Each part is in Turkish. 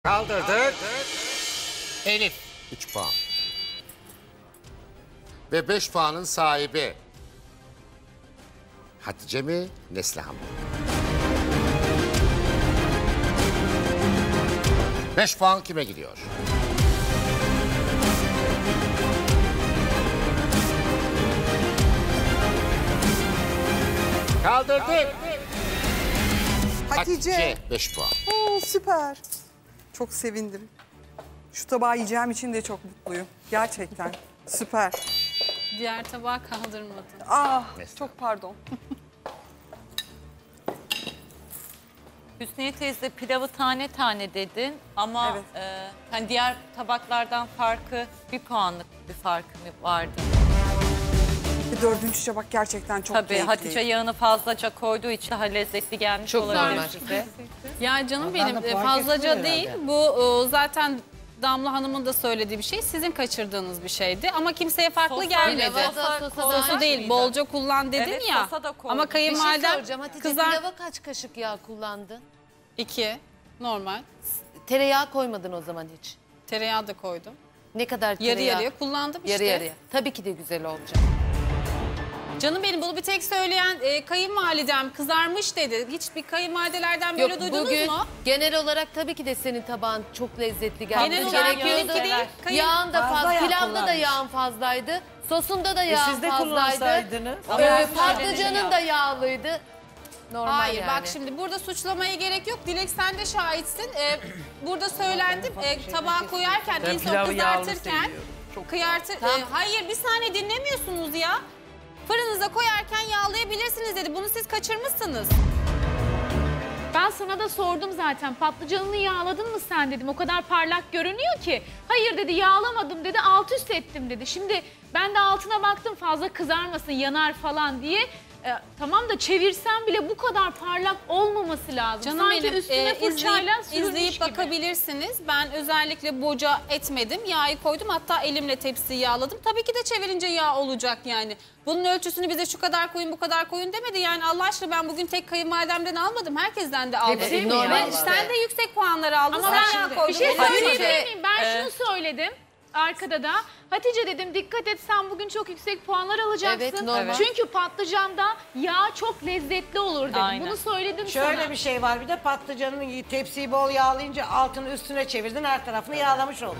Kaldırdık. Elif 3 puan. Ve 5 puanın sahibi Hatice mi, Neslihan mı? 5 puan kime gidiyor? Kaldırdık. Hatice. 5 puan. Oo, süper. Çok sevindim. Şu tabağı yiyeceğim için de çok mutluyum. Gerçekten. Süper. Diğer tabağı kaldırmadı. Ah, Neslihan. çok pardon. Hüsniye teyze pilavı tane tane dedin ama Evet. hani diğer tabaklardan farkı bir puanlık bir farkı mı vardı? Dördüncü tabak gerçekten çok Tabii keyifli. Hatice yağını fazlaca koyduğu için daha lezzetli gelmiş olabilir size. Ya canım Ben benim de fark fazlaca ettim değil. herhalde. Bu zaten Damla Hanım'ın da söylediği bir şey. Sizin kaçırdığınız bir şeydi ama kimseye farklı gelmedi. Sosu değil, bolca kullan dedin Evet, ya. sosa da koydum. Ama Bir şey kayınvalidem soracağım. Hatice kızar... pilava kaç kaşık yağ kullandın? 2 normal. Tereyağı koymadın o zaman hiç. Tereyağı da koydum. Ne kadar Yarı tereyağı? yarıya kullandım işte. Yarı yarıya. Tabii ki de güzel olacak. Canım benim bunu bir tek söyleyen kayınvalidem kızarmış dedi. Hiçbir kayınvalidelerden böyle duydunuz bugün mu? genel olarak tabii ki de senin tabağın çok lezzetli geldi. Genel olarak benimki değil. Yağın da Fazla fazla, yağ pilavda da kullanmış. yağın fazlaydı. Sosunda da yağ Siz de fazlaydı. kullansaydınız. Patlıcanın da yağlıydı. Normal Hayır yani. bak şimdi burada suçlamaya gerek yok. Dilek sen de şahitsin. Burada söylendim. Tabağa koyarken en son kızartırken Tamam. hayır bir saniye dinlemiyorsunuz ya. Fırınıza koyarken yağlayabilirsiniz dedi. Bunu siz kaçırmışsınız. Ben sana da sordum zaten. Patlıcanını yağladın mı sen dedim. O kadar parlak görünüyor ki. Hayır dedi, yağlamadım dedi. Alt üst ettim dedi. Şimdi ben de altına baktım fazla kızarmasın, yanar falan diye. Tamam da çevirsem bile bu kadar parlak olmaması lazım. Canım Sanki benim üstüne fırçayla sürülmüş izleyip gibi. bakabilirsiniz. Ben özellikle boca etmedim. Yağı koydum. Hatta elimle tepsiyi yağladım. Tabii ki de çevirince yağ olacak yani. Bunun ölçüsünü bize şu kadar koyun bu kadar koyun demedi. Yani Allah aşkına ben bugün tek kayınvalidemden almadım. Herkesten de aldım. Tepsiyi mi Ve yağladın? sen de yüksek puanları aldın. Ama Sen yağ koydun. bir şey Hatice, söyleyebilir miyim? Ben şunu söyledim. Arkada da Hatice dedim dikkat et sen bugün çok yüksek puanlar alacaksın. Evet, normal. Çünkü patlıcanda yağ çok lezzetli olur dedim. Aynen. Bunu söyledim sana. Şöyle bir şey var, bir de patlıcanın tepsiyi bol yağlayınca altını üstüne çevirdin, her tarafını yağlamış oldun.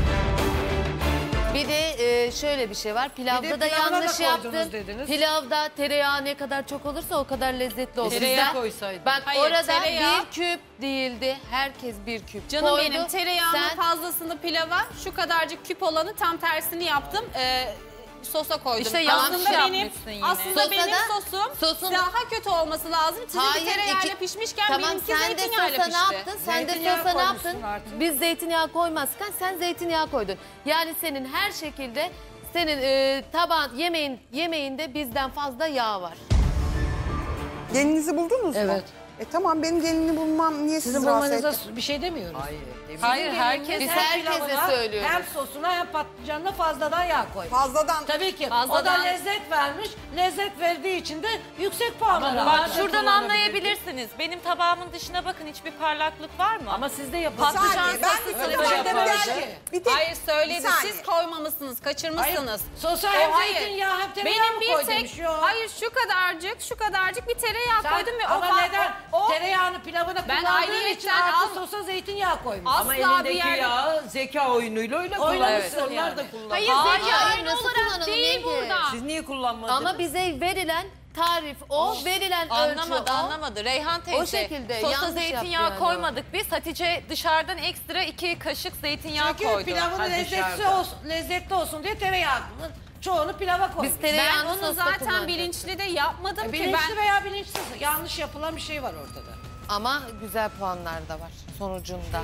Bir de şöyle bir şey var. Pilavda Bir de da pilavına yanlış da koydunuz yaptın. dediniz. Pilavda tereyağı ne kadar çok olursa o kadar lezzetli olur. Tereyağı koysaydın. Bak Hayır, orada tereyağı- bir küp değildi. Herkes bir küp Canım koydu. benim tereyağının Sen fazlasını pilava şu kadarcık küp olanı tam tersini yaptım. Sosa koydum. İşte yanlış yapmışsın yine. Aslında Sosa benim da- sosum sosun- daha kötü olması lazım. Sizin tereyağıyla iki- pişmişken tamam, benimki sen de zeytinyağıyla sosa pişti. ne yaptın? Sen de Zeytinyağı sosa ne yaptın? koymuşsun artık. Biz zeytinyağı koymazken sen zeytinyağı koydun. Yani senin her şekilde senin tabağın yemeğinde bizden fazla yağ var. Gelinizi buldunuz mu? Evet. Tamam benim gelinini bulmam niye Sizin sizi rahatsız bulmanıza etti? bir şey demiyoruz. Hayır herkes Biz Hem herkese pilavına, söylüyoruz. Hem sosuna hem patlıcanına fazladan yağ koy. Fazladan. Tabii ki. O Fazladan- da lezzet vermiş. Lezzet verdiği için de yüksek puanlar almış. şuradan anlayabilirsiniz. Benim tabağımın dışına bakın hiçbir parlaklık var mı? Ama siz de yapın. Patlıcan Saniye, ben sosu bir öyle tabak yapalım. geldi. Bir tek- Hayır söyledi. Bir saniye. Siz koymamışsınız, kaçırmışsınız. Sosa hem hayır. zeytinyağı hem tereyağı Benim mı bir koy tek, demiş. Yok. hayır şu kadarcık bir tereyağı Sen- koydum ve ama neden? o Tereyağını pilavına Ben kullandığın için ayrıyetten artı sosa zeytinyağı koymuş. asla bir yerde... yağı zeka oyunuyla öyle Oynamışsın kullanırsın yani. onlar da kullan. Hayır Hayır, zeka hayır, aynı nasıl olarak kullanalım değil Yenge? burada. Siz niye kullanmadınız? Ama bize verilen tarif o, verilen ölçü Anlamadı o. anlamadı. Reyhan teyze. O şekilde, Sosa yanlış zeytinyağı yaptı yani koymadık biz. Hatice dışarıdan ekstra 2 kaşık zeytinyağı Çünkü koydu. pilavın lezzetli olsun diye tereyağının çoğunu pilava koymuş. Biz Ben tereyağını onu sosta zaten kullanacağız. bilinçli de yapmadım ki Bilinçli ben. veya bilinçsiz yanlış yapılan bir şey var ortada. Ama güzel puanlar da var sonucunda.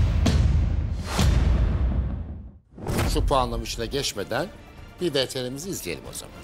Şu puanlama işine geçmeden bir VTR'mizi izleyelim o zaman.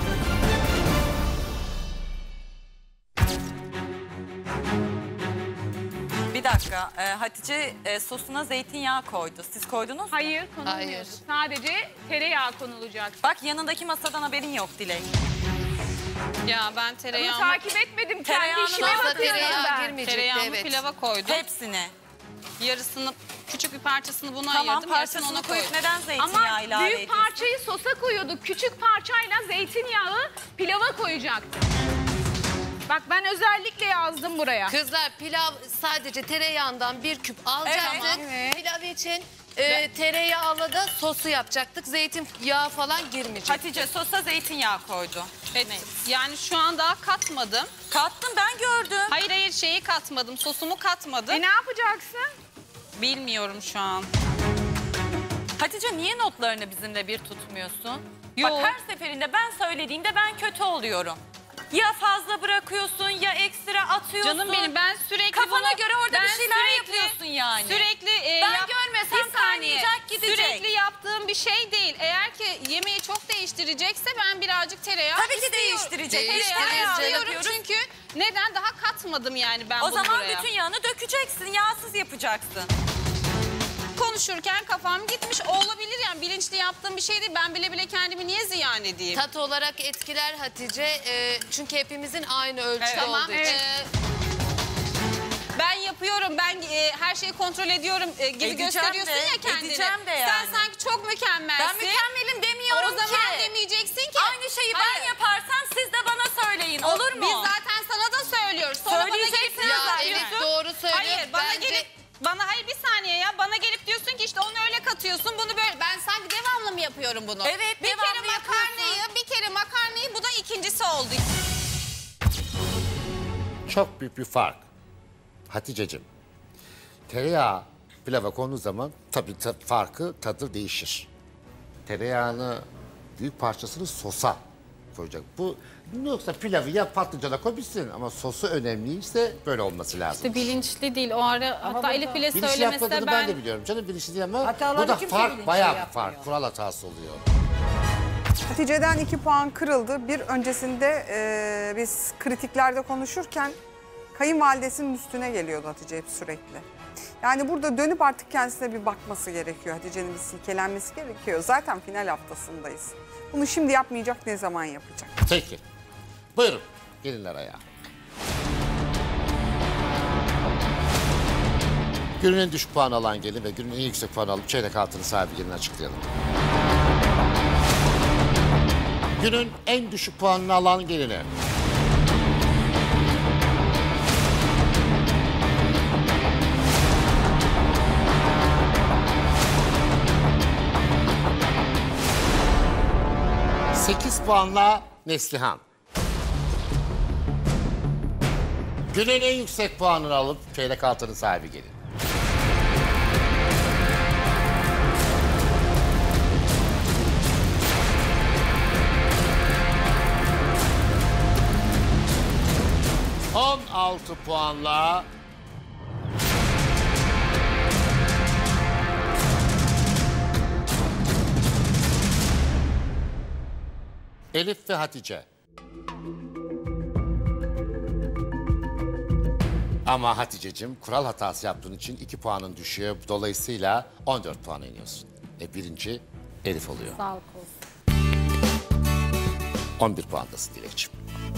Bir dakika. Hatice sosuna zeytinyağı koydu. Siz koydunuz mu? Hayır konulmuyordu. Hayır. Sadece tereyağı konulacak. Bak yanındaki masadan haberin yok Dilek. Ya ben Bunu tereyağımı, takip etmedim. Kendi Tereyağını işime da Sosa bakıyorum tereyağı ben. girmeyecekti, tereyağımı evet. pilava koydum. Hepsine. Yarısını, küçük bir parçasını buna Tamam, ayırdım. Yarısını parçasını ona koyup koydum. neden zeytinyağı Ama ilave büyük ediyorsun? parçayı sosa koyuyorduk. Küçük parçayla zeytinyağı pilava koyacaktım. Bak ben özellikle yazdım buraya. Kızlar pilav sadece tereyağından bir küp alacaktık. Evet. Pilav için tereyağlı da sosu yapacaktık. Zeytinyağı falan girmeyecek. Hatice sosa zeytinyağı koydu. Evet. Yani şu an daha katmadım. Kattım, ben gördüm. Hayır şeyi katmadım. Sosumu katmadım. Ne yapacaksın? Bilmiyorum şu an. Hatice niye notlarını bizimle bir tutmuyorsun? Yo. Bak her seferinde ben söylediğimde ben kötü oluyorum. Ya fazla bırakıyorsun ya ekstra atıyorsun. Canım benim, ben sürekli Kafana bunu- göre orada ben bir şeyler yapıyorsun yani. Sürekli Ben görmesem bir saniye. kaynayacak, gidecek. Sürekli yaptığım bir şey değil. Eğer ki yemeği çok değiştirecekse ben birazcık tereyağı Tabii ki istiyorum. değiştirecek. Tereyağı Tereyağı istiyorum yapıyoruz. çünkü neden? Daha katmadım yani ben O bunu zaman buraya. bütün yağını dökeceksin, yağsız yapacaksın. Konuşurken kafam gitmiş olabilir yani, bilinçli yaptığım bir şey değil. Ben bile bile kendimi niye ziyan edeyim? Tat olarak etkiler Hatice. Çünkü hepimizin aynı ölçüde Tamam. olduğu için. Ben yapıyorum, ben her şeyi kontrol ediyorum gibi Edeceğim gösteriyorsun de, ya kendini. edeceğim de Sen yani. sanki çok mükemmelsin. Ben mükemmelim demiyorum O zaman ki. demeyeceksin ki. Aynı şeyi ben Hayır. yaparsam siz de bana söyleyin, olur mu? Biz zaten sana da söylüyoruz. Sonra bana gelip Söyleyeceksin ne Ya zaten. evet yapıyorsun? doğru söylüyor. Hayır bana Bence- gelip hayır bir saniye ya, bana gelip diyorsun ki işte onu öyle katıyorsun, bunu böyle. Ben sanki devamlı mı yapıyorum bunu? Evet, bir devamlı kere makarnayı bu da ikincisi oldu. Çok büyük bir fark. Haticeciğim, tereyağı pilava konduğu zaman tabii tadı değişir. Tereyağını büyük parçasını sosa koyacak. Bu yoksa pilavı ya patlıcana koy bitsin ama sosu önemliyse böyle olması lazım. İşte bilinçli değil o ara, hatta Elif bile Bilinçli söylemese yapmadığını ben de biliyorum. Canım bilinçli değil ama Hataları bu da kimse fark, bilinçli bayağı bir yapmıyor. fark. Kural hatası oluyor. Hatice'den 2 puan kırıldı. Bir öncesinde biz kritiklerde konuşurken kayınvalidesinin üstüne geliyordu Hatice hep sürekli. Yani burada dönüp artık kendisine bir bakması gerekiyor. Hatice'nin bir silkelenmesi gerekiyor. Zaten final haftasındayız. Bunu şimdi yapmayacak, ne zaman yapacak? Peki. Buyurun. Gelinler ayağa. Günün en düşük puan alan gelin ve günün en yüksek puan alıp çeyrek altının sahibi gelini açıklayalım. Günün en düşük puanını alan gelini. ...8 puanla Neslihan. Günün en yüksek puanını alıp çeyrek altının sahibi gelin. ...16 puanla... Elif ve Hatice. Ama Hatice'cim kural hatası yaptığın için 2 puanın düşüyor. Dolayısıyla 14 puana iniyorsun. Birinci Elif oluyor. Sağ ol. 11 puandasın Dilekçim.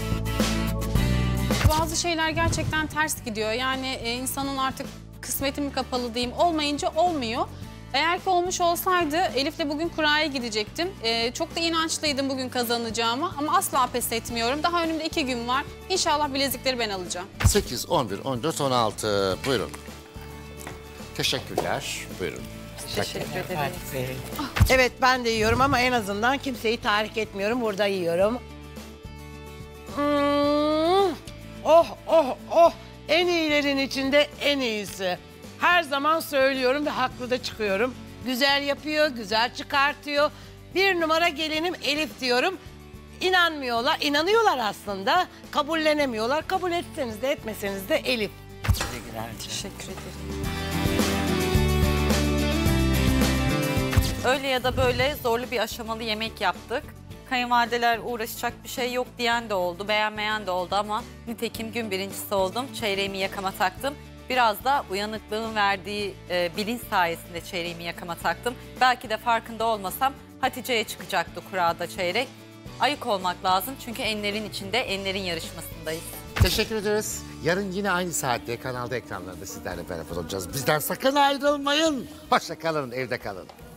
Bazı şeyler gerçekten ters gidiyor. Yani insanın artık kısmeti mi kapalı diyeyim, olmayınca olmuyor. Eğer ki olmuş olsaydı Elif'le bugün kuraya gidecektim. Çok da inançlıydım bugün kazanacağıma ama asla pes etmiyorum. Daha önümde 2 gün var. İnşallah bilezikleri ben alacağım. 8, 11, 14, 16. Buyurun. Teşekkürler. Buyurun. Evet ben de yiyorum ama en azından kimseyi tahrik etmiyorum. Burada yiyorum. Oh oh oh. En iyilerin içinde en iyisi. Her zaman söylüyorum ve haklı da çıkıyorum. Güzel yapıyor, güzel çıkartıyor. 1 numara gelinim Elif diyorum. İnanmıyorlar, inanıyorlar aslında. Kabullenemiyorlar. Kabul etseniz de etmeseniz de Elif. Teşekkür ederim. Öyle ya da böyle zorlu bir aşamalı yemek yaptık. Kayınvalideler uğraşacak bir şey yok diyen de oldu, beğenmeyen de oldu ama nitekim gün birincisi oldum. Çeyreğimi yakama taktım. Biraz da uyanıklığın verdiği bilinç sayesinde çeyreğimi yakama taktım. Belki de farkında olmasam Hatice'ye çıkacaktı kurada çeyrek. Ayık olmak lazım çünkü enlerin içinde, enlerin yarışmasındayız. Teşekkür ederiz. Yarın yine aynı saatte kanalda ekranlarında sizlerle beraber olacağız. Bizden sakın ayrılmayın. Hoşça kalın, evde kalın.